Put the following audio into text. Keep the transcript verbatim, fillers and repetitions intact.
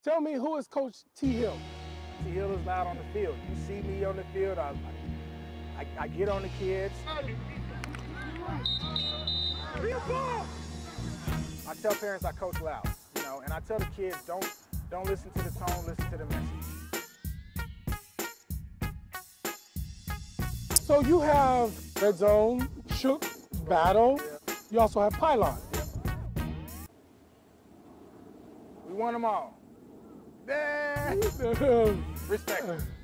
Tell me, who is Coach T. Hill? T. Hill is loud on the field. You see me on the field, I, I, I get on the kids. I tell parents I coach loud, you know, and I tell the kids, don't, don't listen to the tone, listen to the message. So you have Red Zone, Shook, Battle. Yeah. You also have Pylon. Yeah. We won them all. Yeah. Respect.